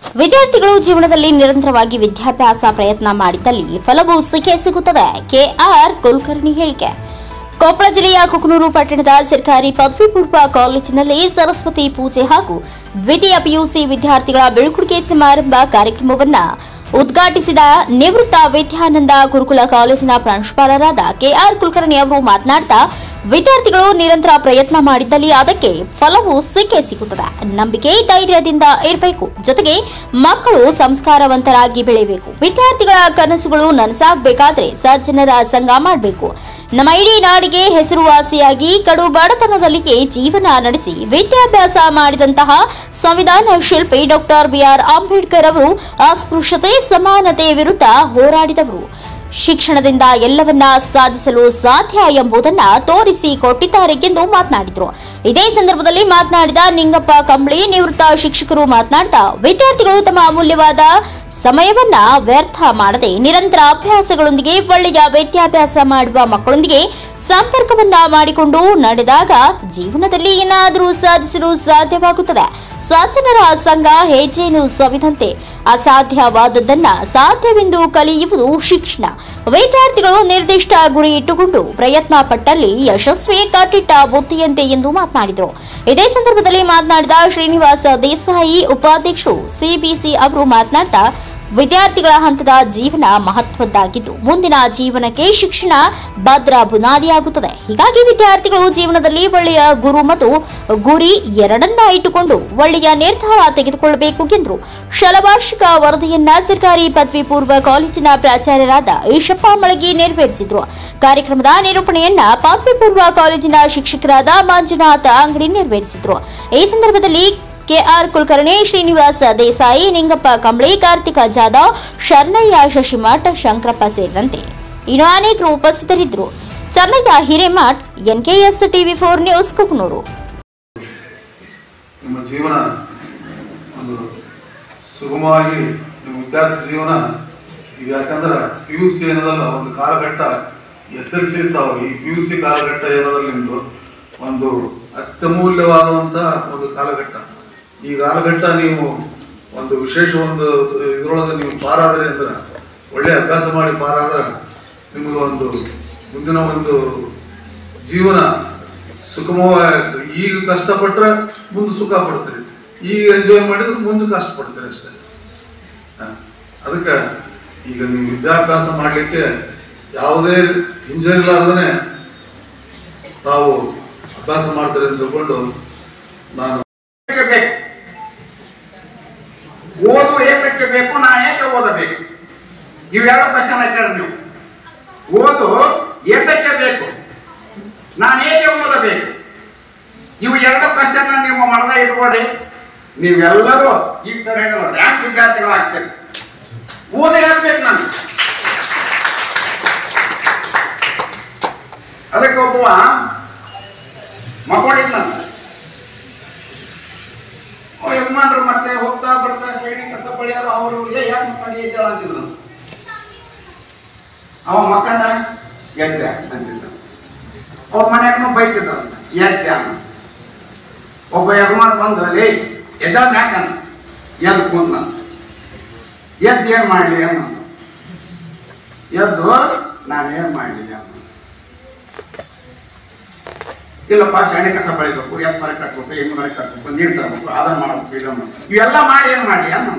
ವಿದ್ಯಾರ್ಥಿಗಳು ಜೀವನದಲ್ಲಿ ನಿರಂತರವಾಗಿ ವಿದ್ಯಾಭ್ಯಾಸ ಪ್ರಯತ್ನ ಮಾಡಿದಲ್ಲಿ ಫಲವು ಸಿಗುತ್ತದೆ. ಕೆಆರ್ ಕುಲಕರ್ಣಿ ಹೇಳಿಕೆ. ಕೊಪ್ಪಳ ಜಿಲ್ಲೆಯ ಕುಕನೂರು ಪಟ್ಟಣದ ಸರ್ಕಾರಿ ಪದವಿ ಪೂರ್ವ ಕಾಲೇಜಿನಲ್ಲಿ ಸರಸ್ವತಿ ಪೂಜೆ ಹಾಗೂ ದ್ವಿತೀಯ ಪಿಯುಸಿ ವಿದ್ಯಾರ್ಥಿಗಳ ಬೀಳ್ಕೊಡುಗೆ ಸಮಾರಂಭ ಕಾರ್ಯಕ್ರಮವನ್ನು ಉದ್ಘಾಟಿಸಿದ ನಿವೃತ್ತ ವಿದ್ಯಾನಂದ ಗುರುಕುಲ ಕಾಲೇಜಿನ ಪ್ರಾಂಶುಪಾಲರಾದ ಕೆಆರ್ ಕುಲಕರ್ಣಿ ಅವರು ಮಾತನಾಡುತ್ತಾ, ವಿದ್ಯಾರ್ಥಿಗಳು ನಿರಂತರ ಪ್ರಯತ್ನ ಮಾಡಿದ್ದಲ್ಲಿ ಅದಕ್ಕೆ ಫಲವು ಸಿಗುತ್ತದೆ. ನಂಬಿಕೆ ಧೈರ್ಯದಿಂದ ಇರಬೇಕು. ಜೊತೆಗೆ ಮಕ್ಕಳು ಸಂಸ್ಕಾರವಂತರಾಗಿ ಬೆಳೆಯಬೇಕು. ವಿದ್ಯಾರ್ಥಿಗಳ ಕನಸುಗಳು ನನಸಾಗಬೇಕಾದ್ರೆ ಸಜ್ಜನರ ಸಂಘ ಮಾಡಬೇಕು. ನಮ್ಮ ಇಡೀ ನಾಡಿಗೆ ಹೆಸರುವಾಸಿಯಾಗಿ ಕಡು ಬಡತನದಲ್ಲಿಯೇ ಜೀವನ ನಡೆಸಿ ವಿದ್ಯಾಭ್ಯಾಸ ಮಾಡಿದಂತಹ ಸಂವಿಧಾನ ಶಿಲ್ಪಿ ಡಾಕ್ಟರ್ ಬಿಆರ್ ಅಂಬೇಡ್ಕರ್ ಅವರು ಅಸ್ಪೃಶ್ಯತೆ ಸಮಾನತೆ ವಿರುದ್ಧ ಹೋರಾಡಿದವರು. ಶಿಕ್ಷಣದಿಂದ ಎಲ್ಲವನ್ನ ಸಾಧಿಸಲು ಸಾಧ್ಯ ಎಂಬುದನ್ನ ತೋರಿಸಿಕೊಟ್ಟಿದ್ದಾರೆ ಎಂದು ಮಾತನಾಡಿದರು. ಇದೇ ಸಂದರ್ಭದಲ್ಲಿ ಮಾತನಾಡಿದ ನಿಂಗಪ್ಪ ಕಂಬಳಿ ನಿವೃತ್ತ ಶಿಕ್ಷಕರು ಮಾತನಾಡ್ತಾ, ವಿದ್ಯಾರ್ಥಿಗಳು ತಮ್ಮ ಅಮೂಲ್ಯವಾದ ಸಮಯವನ್ನ ವ್ಯರ್ಥ ಮಾಡದೆ ನಿರಂತರ ಅಭ್ಯಾಸಗಳೊಂದಿಗೆ ಒಳ್ಳೆಯ ವಿದ್ಯಾಭ್ಯಾಸ ಮಾಡುವ ಮಕ್ಕಳೊಂದಿಗೆ ಸಂಪರ್ಕವನ್ನ ಮಾಡಿಕೊಂಡು ನಡೆದಾಗ ಜೀವನದಲ್ಲಿ ಏನಾದರೂ ಸಾಧಿಸಲು ಸಾಧ್ಯವಾಗುತ್ತದೆ. ಸಜ್ಜನರ ಸಂಘ ಹೆಜ್ಜೆಯನ್ನು ಸವಿದಂತೆ ಅಸಾಧ್ಯವಾದದ್ದನ್ನ ಸಾಧ್ಯವೆಂದು ಕಲಿಯುವುದು ಶಿಕ್ಷಣ. ವಿದ್ಯಾರ್ಥಿಗಳು ನಿರ್ದಿಷ್ಟ ಗುರಿ ಇಟ್ಟುಕೊಂಡು ಪ್ರಯತ್ನ ಪಟ್ಟಲ್ಲಿ ಯಶಸ್ವಿ ಕಟ್ಟಿಟ್ಟ ಬುದ್ಧಿಯಂತೆ ಎಂದು ಮಾತನಾಡಿದರು. ಇದೇ ಸಂದರ್ಭದಲ್ಲಿ ಮಾತನಾಡಿದ ಶ್ರೀನಿವಾಸ ದೇಸಾಯಿ ಉಪಾಧ್ಯಕ್ಷರು ಸಿಬಿಸಿ ಅವರು ಮಾತನಾಡ್ತಾ, ವಿದ್ಯಾರ್ಥಿಗಳ ಹಂತದ ಜೀವನ ಮಹತ್ವದ್ದಾಗಿದ್ದು ಮುಂದಿನ ಜೀವನಕ್ಕೆ ಶಿಕ್ಷಣ ಭದ್ರ ಬುನಾದಿಯಾಗುತ್ತದೆ. ಹೀಗಾಗಿ ವಿದ್ಯಾರ್ಥಿಗಳು ಜೀವನದಲ್ಲಿ ಒಳ್ಳೆಯ ಗುರು ಮತ್ತು ಗುರಿ ಎರಡನ್ನ ಇಟ್ಟುಕೊಂಡು ಒಳ್ಳೆಯ ನಿರ್ಧಾರ ತೆಗೆದುಕೊಳ್ಳಬೇಕು ಎಂದರು. ಶಾಲಾವಾರ್ಷಿಕ ವರದಿಯನ್ನ ಸರ್ಕಾರಿ ಪದವಿ ಪೂರ್ವ ಕಾಲೇಜಿನ ಪ್ರಾಚಾರ್ಯರಾದ ಈಶಪ್ಪ ಮಳಗಿ ನೆರವೇರಿಸಿದರು. ಕಾರ್ಯಕ್ರಮದ ನಿರೂಪಣೆಯನ್ನ ಪದವಿ ಪೂರ್ವ ಕಾಲೇಜಿನ ಶಿಕ್ಷಕರಾದ ಮಂಜುನಾಥ ಅಂಗಡಿ ನೆರವೇರಿಸಿದರು. ಈ ಸಂದರ್ಭದಲ್ಲಿ ಕೆಆರ್ ಕುಲಕರ್ಣಿ, ಶ್ರೀನಿವಾಸ ದೇಸಾಯಿ, ನಿಂಗಪ್ಪ ಕಂಬಳಿ, ಕಾರ್ತಿಕ ಜಾಧವ್, ಶರಣಯ್ಯ ಶಶಿಮಠ್, ಶಂಕರಪ್ಪ ಸೇರಿದಂತೆ ಇನ್ನು ಅನೇಕರು ಉಪಸ್ಥಿತರಿದ್ದರು. ಚನ್ನಯ್ಯ ಹಿರೇಮಠ್, ಎನ್ಕೆಎಸ್ ಟಿವಿ4 ನ್ಯೂಸ್, ಕುಕನೂರು. ನಿಮ್ಮ ಜೀವನ ಒಂದು ಸುಗಮವಾಗಿ ನಿಮ್ಮ ವಿದ್ಯಾರ್ಥಿ ಜೀವನ ಇದು. ಯಾಕಂದ್ರೆ PUC ಏನದಲ್ಲ ಒಂದು ಕಾಲಘಟ್ಟ, SLC ಇರ್ತಾವ. ಈ PUC ಕಾಲಘಟ್ಟ ಏನದಲ್ಲ ನಿಮ್ದು ಒಂದು ಅತ್ಯಮೂಲ್ಯವಾದಂತ ಒಂದು ಕಾಲಘಟ್ಟ. ಈ ಕಾಲಘಟ್ಟ ನೀವು ಒಂದು ವಿಶೇಷ ಒಂದು ಇದರೊಳಗೆ ನೀವು ಪಾರಾದ್ರೆ ಅಂದ್ರೆ, ಒಳ್ಳೆ ಅಭ್ಯಾಸ ಮಾಡಿ ಪಾರಾದ್ರೆ ನಿಮಗೆ ಒಂದು ಮುಂದಿನ ಒಂದು ಜೀವನ ಸುಗಮವಾಗಿ, ಈಗ ಕಷ್ಟಪಟ್ಟರೆ ಮುಂದೆ ಸುಖ ಪಡ್ತೀರಿ, ಈಗ ಎಂಜಾಯ್ ಮಾಡಿದ್ರೆ ಮುಂದೆ ಕಷ್ಟಪಡ್ತೀರಿ ಅಷ್ಟೇ. ಅದಕ್ಕೆ ಈಗ ನೀವು ವಿದ್ಯಾಭ್ಯಾಸ ಮಾಡಲಿಕ್ಕೆ ಯಾವುದೇ ಹಿಂಜರಿಲಾರ್ದೇ ತಾವು ಅಭ್ಯಾಸ ಮಾಡ್ತಾರೆ ಅಂತ ತಿಳ್ಕೊಂಡು ನಾನು ಓದು ಏತಕ್ಕೆ ಬೇಕು, ನಾ ಏಕೆ ಓದಬೇಕು, ಇವೆರಡು ಕ್ವಶನ್ ಹಾಕ್ಯಾರ ನೀವು. ಓದು ಏತಕ್ಕೆ ಬೇಕು, ನಾನು ಏಕೆ ಓದಬೇಕು, ಇವು ಎರಡು ಕ್ವಶನ್ ನಿಮ್ಮ ಮನದಾಗ ಇಟ್ಕೊಡ್ರಿ. ನೀವೆಲ್ಲರೂ ಈಗ ಸರ್ ಹೇಳಿದ್ರು ರ್ಯಾಂಕ್ ವಿದ್ಯಾರ್ಥಿಗಳಾಗ್ತೀರಿ. ಓದೇ ಹಾಕ್ಬೇಕು ನಾನು. ಅದಕ್ಕೆ ಒಬ್ಬ ಮಕ್ಕೊಂಡಿಲ್ಲ ನಾನು ಯಜಮಾನ್ರು ಮತ್ತೆ ಹೋಗ್ತಾ ಬರ್ತಾ ಶೇಡಿ ಕಸ ಬಳಿಯೋದು ಅವರು ಯಾಕೆ ಮಕ್ಕಂಡು ಎದ್ದೇಳ ಅಂತಿದ್ರು. ಅವ ಮಕ್ಕಂಡ ಎದ್ದೆ ಅಂತಿದ್ದ. ಅವ್ರ ಮನೆಯಾಗ ಬೈತಿದ್ದ ಎದ್ದೆ ಅನ್ನ. ಒಬ್ಬ ಯಜಮಾನ್ ಬಂದು ಅಲ್ಲಿ ಎದ್ದಾಳ ಯಾಕಂದ ಎದ್ದು ಕುಂದ ಎದ್ದು ಏನ್ ಮಾಡ್ಲಿ ಅನ್ನ. ಎದ್ದು ನಾನೇನ್ ಮಾಡ್ಲಿ ಅನ್ನ. ಇಲ್ಲಪ್ಪ ಶಾಣೆ ಕಸ ಬೆಳಿಬೇಕು, ಎತ್ತು ಮರ ಕಟ್ಬೇಕು, ಹೆಣ್ಣು ಮರ ಕಟ್ಬೇಕು, ನೀರು ತರಬೇಕು, ಅದನ್ನ ಮಾಡ್ಬೇಕು, ಇದನ್ನ ಮಾಡ್ಬೇಕು, ಇವೆಲ್ಲ ಮಾಡಿ ಏನ್ ಮಾಡ್ಲಿ ಅನ್ನ.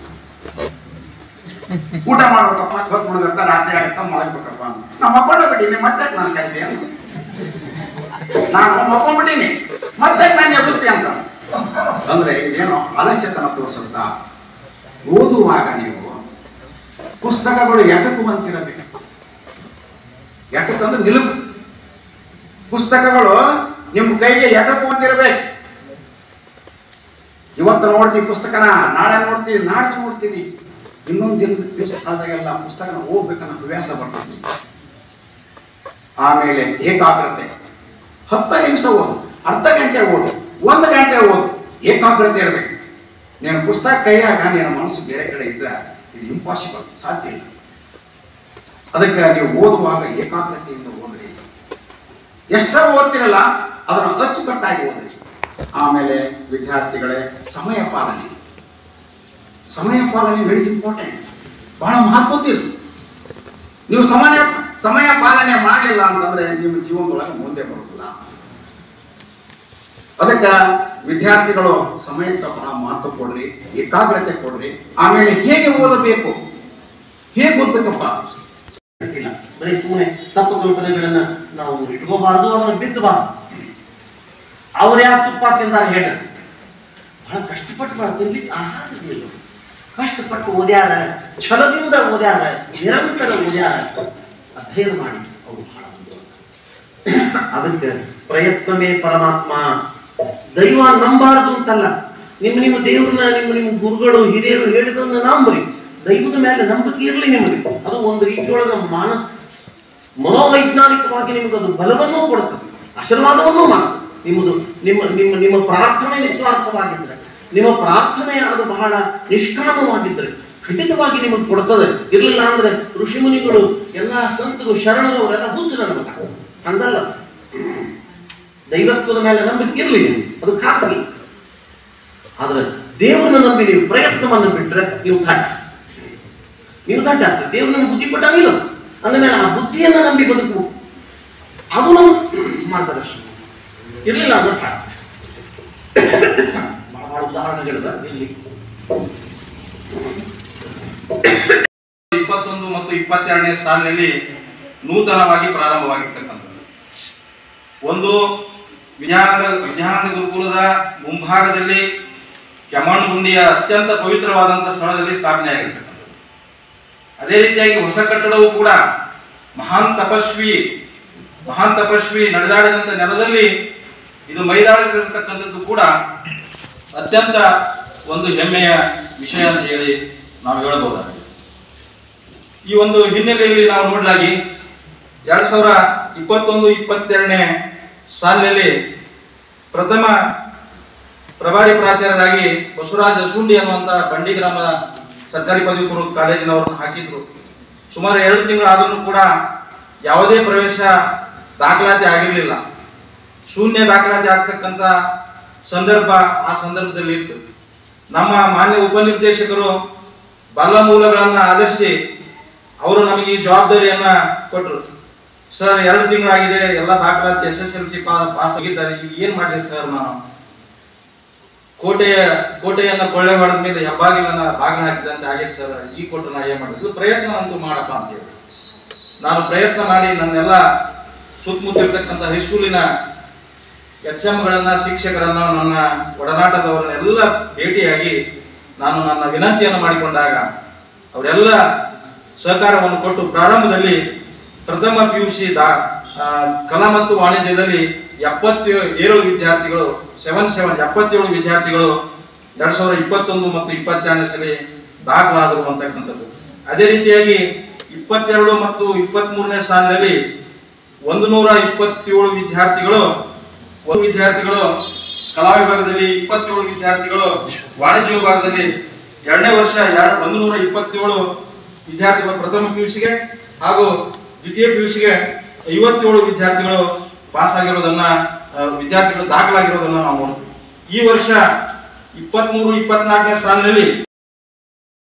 ಊಟ ಮಾಡ್ಬೇಕಪ್ಪ, ಹೊತ್ತು ಮುಳುಗತ್ತ, ರಾತ್ರಿ ಆಗತ್ತ, ಮಲಗ್ಬೇಕಪ್ಪ ಅಂತ. ನಾ ಮಕ್ಕೊಂಡ್ಬಿಟ್ಟಿನಿ, ಮತ್ತೆ ನಾನು ಕೈಲಿ ಅನ್ನ. ನಾನು ಮಕ್ಕೊಂಡ್ಬಿಟ್ಟಿನಿ, ಮತ್ತೆ ನಾನು ಎಬ್ಬಿಸ್ತಿ ಅಂತ. ಅಂದ್ರೆ ಏನೋ ಅಲಸ್ಯತನ ತೋರಿಸುತ್ತ. ಓದುವಾಗ ನೀವು ಪುಸ್ತಕಗಳು ಎಟಕು ಅಂತಿರಬೇಕು. ಎಟಕಂದ್ರೆ ನಿಲುಕು. ಪುಸ್ತಕಗಳು ನಿಮ್ಮ ಕೈಗೆ ಎಟಕು ಅಂತಿರಬೇಕು. ಇವತ್ತು ನೋಡ್ತೀವಿ ಪುಸ್ತಕನ, ನಾಳೆ ನೋಡ್ತೀವಿ, ನಾಡ್ದು ನೋಡ್ತೀವಿ. ಇನ್ನೊಂದು ದಿವಸ ಆದಾಗೆಲ್ಲ ಪುಸ್ತಕನ ಓದ್ಬೇಕನ್ನೋ ಹವ್ಯಾಸ ಬರ್ತದೆ. ಆಮೇಲೆ ಏಕಾಗ್ರತೆ. 10 ನಿಮಿಷ ಓದು, ಅರ್ಧ ಗಂಟೆ ಓದು, 1 ಗಂಟೆ ಓದು, ಏಕಾಗ್ರತೆ ಇರಬೇಕು. ನೀನು ಪುಸ್ತಕ ಕೈಯಾಗ ನಿನ್ನ ಮನಸ್ಸು ಬೇರೆ ಕಡೆ ಇದ್ರೆ ಇದು ಇಂಪಾಸಿಬಲ್, ಸಾಧ್ಯ ಇಲ್ಲ. ಅದಕ್ಕೆ ನೀವು ಓದುವಾಗ ಏಕಾಗ್ರತೆಯಿಂದ ಓದ್ರಿ. ಎಷ್ಟೋ ಓದ್ತಿರಲ್ಲ ಅದನ್ನು ಅಚ್ಚುಕಟ್ಟಾಗಿ ಓದ್ರಿ. ಆಮೇಲೆ ವಿದ್ಯಾರ್ಥಿಗಳೇ, ಸಮಯ ಪಾಲನೆ. ಸಮಯ ಪಾಲನೆ ವೆರಿ ಇಂಪಾರ್ಟೆಂಟ್, ಬಹಳ ಮಹತ್ವದ್ದು. ನೀವು ಸಮಯ ಪಾಲನೆ ಮಾಡಲಿಲ್ಲ ಅಂತಂದ್ರೆ ನಿಮ್ಮ ಜೀವನದೊಳಗೆ ಮುಂದೆ ಬರೋದಿಲ್ಲ. ಅದಕ್ಕೆ ವಿದ್ಯಾರ್ಥಿಗಳು ಸಮಯಕ್ಕೆ ಬಹಳ ಮಹತ್ವ ಕೊಡ್ರಿ, ಏಕಾಗ್ರತೆ ಕೊಡ್ರಿ. ಆಮೇಲೆ ಹೇಗೆ ಓದಬೇಕು, ಹೇಗೆ ಓದ್ಬೇಕಪ್ಪ, ಬರೀ ಸುಮ್ಮನೆ ತಪ್ಪು ಕಲ್ಪನೆಗಳನ್ನ ನಾವು ಇಟ್ಕೋಬಾರದು, ಅದನ್ನು ಬಿತ್ತಬಾರದು. ಅವ್ರು ಯಾರು ತುಪ್ಪ ತಿಂದಾರ ಹೇಳ, ಬಹಳ ಕಷ್ಟಪಟ್ಟು ತಿನ್ಲಿಕ್ಕೆ ಆಹಾರ ಇರಲಿಲ್ಲ, ಕಷ್ಟಪಟ್ಟು ಓದ್ಯಾರ, ಛಲದಿಂದ ಓದ್ಯಾರ, ನಿರಂತರ ಓದ್ಯಾರ, ಅಧ್ಯಯನ ಮಾಡಿ ಅವರು ಬಹಳ ಅದಕ್ಕೆ ಪ್ರಯತ್ನವೇ ಪರಮಾತ್ಮ. ದೈವ ನಂಬಾರದು ಅಂತಲ್ಲ, ನಿಮ್ಮ ದೇವ್ರನ್ನ ನಿಮ್ಮ ಗುರುಗಳು ಹಿರಿಯರು ಹೇಳಿದನ್ನ ನಂಬ್ರಿ. ದೈವದ ಮೇಲೆ ನಂಬಿಕೆ ಇರಲಿ ನಿಮಗೆ. ಅದು ಒಂದು ರೀತಿಯೊಳಗ ಮನೋವೈಜ್ಞಾನಿಕವಾಗಿ ನಿಮಗೆ ಅದು ಬಲವನ್ನೂ ಕೊಡುತ್ತದೆ, ಆಶೀರ್ವಾದವನ್ನೂ ಮಾಡುತ್ತದೆ. ನಿಮ್ಮ ಪ್ರಾರ್ಥನೆ ನಿಸ್ವಾರ್ಥವಾಗಿದ್ರೆ, ನಿಮ್ಮ ಪ್ರಾರ್ಥನೆ ಅದು ಬಹಳ ನಿಷ್ಕಾಮವಾಗಿದ್ದರೆ ಖಂಡಿತವಾಗಿ ನಿಮಗೆ ಕೊಡ್ತದೆ. ಇರಲಿಲ್ಲ ಅಂದ್ರೆ ಋಷಿ ಮುನಿಗಳು ಎಲ್ಲಾ ಸಂತರು ಶರಣರು ಅವರೆಲ್ಲ ಹುಚ್ಚು ನಡ್ಬೇಕಾಗ್ತದೆ. ಹಂಗಲ್ಲ, ದೈವತ್ವದ ಮೇಲೆ ನಂಬಿಕೆ ಇರಲಿ ನಿಮ್ಗೆ, ಅದು ಖಾಸಗಿ. ಆದ್ರೆ ದೇವರನ್ನ ನಂಬಿ ನೀವು ಪ್ರಯತ್ನವನ್ನು ಬಿಟ್ರೆ ನೀವು ದಡ್ಡ ಆಗ್ತದೆ. ದೇವ್ರು ನಮ್ಗೆ ಬುದ್ಧಿ ಕೊಟ್ಟಂಗಿಲ್ಲ ಅಂದಮೇಲೆ ಆ ಬುದ್ಧಿಯನ್ನ ನಂಬಿ ಬದುಕು, ಅದು ನಮ್ಮ ಮಾರ್ಗದರ್ಶನ. ಇರಲಿಲ್ಲ ಅಂದ್ರೆ ಬಹಳ ಉದಾಹರಣೆಗಳಿದೆ ಇಲ್ಲಿ. 21 ಮತ್ತು 22ನೇ ಸಾಲಿನಲ್ಲಿ ನೂತನವಾಗಿ ಪ್ರಾರಂಭವಾಗಿರ್ತಕ್ಕಂಥದ್ದು ಒಂದು ವಿಜ್ಞಾನದ ಗುರುಕುಲದ ಮುಂಭಾಗದಲ್ಲಿ ಕೆಮ್ಮಣ್ಣುಗುಂಡಿಯ ಅತ್ಯಂತ ಪವಿತ್ರವಾದಂತಹ ಸ್ಥಳದಲ್ಲಿ ಸ್ಥಾಪನೆಯಾಗಿರ್ತಕ್ಕಂಥದ್ದು. ಅದೇ ರೀತಿಯಾಗಿ ಹೊಸ ಕಟ್ಟಡವು ಕೂಡ ಮಹಾನ್ ತಪಸ್ವಿ ನಡೆದಾಡಿದಂಥ ನೆಲದಲ್ಲಿ ಇದು ಮೈದಾಳಿರತಕ್ಕಂಥದ್ದು ಕೂಡ ಅತ್ಯಂತ ಒಂದು ಹೆಮ್ಮೆಯ ವಿಷಯ ಅಂತ ಹೇಳಿ ನಾವು ಹೇಳಬಹುದಾಗಿದೆ. ಈ ಒಂದು ಹಿನ್ನೆಲೆಯಲ್ಲಿ ನಾವು ನೋಡಲಾಗಿ 2021-22ನೇ ಸಾಲಿನಲ್ಲಿ ಪ್ರಥಮ ಪ್ರಭಾರಿ ಪ್ರಾಚಾರ್ಯರಾಗಿ ಬಸವರಾಜ ಅಸುಂಡಿ ಅನ್ನುವಂಥ ಬಂಡಿ ಗ್ರಾಮ ಸರ್ಕಾರಿ ಪದವಿ ಪೂರ್ವ ಕಾಲೇಜಿನವರನ್ನು ಹಾಕಿದ್ರು. ಸುಮಾರು 2 ತಿಂಗಳು ಆದ್ರೂ ಕೂಡ ಯಾವುದೇ ಪ್ರವೇಶ ದಾಖಲಾತಿ ಆಗಿರಲಿಲ್ಲ. ಶೂನ್ಯ ದಾಖಲಾತಿ ಆಗ್ತಕ್ಕಂಥ ಸಂದರ್ಭ ಆ ಸಂದರ್ಭದಲ್ಲಿ ಇತ್ತು. ನಮ್ಮ ಮಾನ್ಯ ಉಪನಿರ್ದೇಶಕರು ಬಲ್ಲ ಮೂಲಗಳನ್ನು ಆಧರಿಸಿ ಅವರು ನಮಗೆ ಈ ಜವಾಬ್ದಾರಿಯನ್ನ ಕೊಟ್ಟರು. ಸರ್ 2 ತಿಂಗಳಾಗಿದೆ, ಎಲ್ಲ ದಾಖಲಾತಿ SSLC ಪಾಸ್ ಆಗಿದ್ದಾರೆ, ಈಗ ಏನ್ ಮಾಡಲಿ ಸರ್? ನಾನು ಕೋಟೆಯನ್ನ ಕೊಳ್ಳೆ ಹೊಡೆದ ಮೇಲೆ ಹೆಬ್ಬಾಗಿಲನ್ನ ಬಾಗಿಲು ಹಾಕಿದಂತೆ ಆಗೈತೆ ಸರ್, ಈ ಕೊಟ್ಟು ನಾ ಏನ್ ಮಾಡಿದ್ರು, ಪ್ರಯತ್ನ ಅಂತೂ ಮಾಡಪ್ಪ ಅಂತ ಹೇಳಿ ನಾನು ಪ್ರಯತ್ನ ಮಾಡಿ ನನ್ನೆಲ್ಲ ಸುತ್ತಮುತ್ತಿರ್ತಕ್ಕಂಥ ಹೈಸ್ಕೂಲಿನ HMಗಳನ್ನ, ಶಿಕ್ಷಕರನ್ನ, ನನ್ನ ಒಡನಾಟದವರನ್ನೆಲ್ಲ ಭೇಟಿಯಾಗಿ ನಾನು ನನ್ನ ವಿನಂತಿಯನ್ನು ಮಾಡಿಕೊಂಡಾಗ ಅವರೆಲ್ಲ ಸಹಕಾರವನ್ನು ಕೊಟ್ಟು ಪ್ರಾರಂಭದಲ್ಲಿ ಪ್ರಥಮ PUC ಕಲಾ ಮತ್ತು ವಾಣಿಜ್ಯದಲ್ಲಿ 77 ವಿದ್ಯಾರ್ಥಿಗಳು 77 ವಿದ್ಯಾರ್ಥಿಗಳು 2021 ಮತ್ತು 22ನೇ ಸಲ ದಾಖಲಾದರು ಅಂತಕ್ಕಂಥದ್ದು. ಅದೇ ರೀತಿಯಾಗಿ 22 ಮತ್ತು 23ನೇ ಸಾಲಿನಲ್ಲಿ 127 ವಿದ್ಯಾರ್ಥಿಗಳು ಕಲಾ ವಿಭಾಗದಲ್ಲಿ, 27 ವಿದ್ಯಾರ್ಥಿಗಳು ವಾಣಿಜ್ಯ ವಿಭಾಗದಲ್ಲಿ, 2ನೇ ವರ್ಷ 127 ವಿದ್ಯಾರ್ಥಿಗಳು ಪ್ರಥಮ PUCಗೆ ಹಾಗೂ ದ್ವಿತೀಯ PUCಗೆ 57 ವಿದ್ಯಾರ್ಥಿಗಳು ಪಾಸ್ ಆಗಿರೋದನ್ನ, ವಿದ್ಯಾರ್ಥಿಗಳು ದಾಖಲಾಗಿರೋದನ್ನ ನಾವು ನೋಡ್ತೀವಿ. ಈ ವರ್ಷ 23-24ನೇ ಸಾಲಿನಲ್ಲಿ